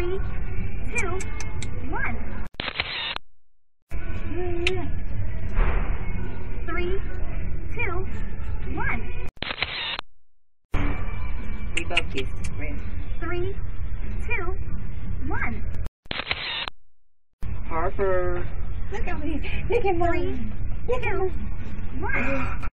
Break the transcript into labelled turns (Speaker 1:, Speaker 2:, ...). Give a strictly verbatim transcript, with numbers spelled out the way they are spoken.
Speaker 1: Three, two, one. Three, two, one.
Speaker 2: We both kissed. Right?
Speaker 1: Three, two, one.
Speaker 2: Harper. Look at me. Look at
Speaker 1: Three,
Speaker 2: me. Look at
Speaker 1: two,
Speaker 2: me.
Speaker 1: one.